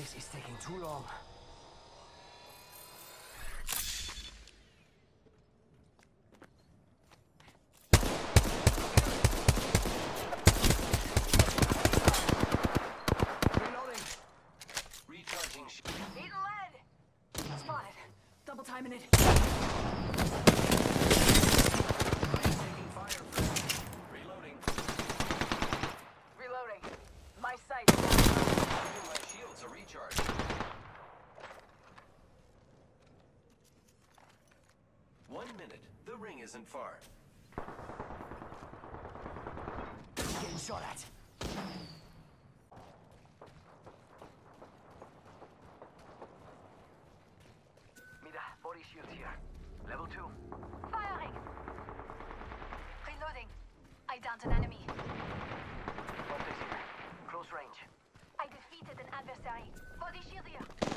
This is taking too long. Reloading. Recharging. Eating lead! Spotted. Double timing it. Taking fire. Reloading. Reloading. My sight. Giving my shields a recharge. One minute. The ring isn't far. Getting shot at. Mira, body shield here. Level 2. Firing! Reloading. I downed an enemy. Optics here. Close range. I defeated an adversary. Body shield here.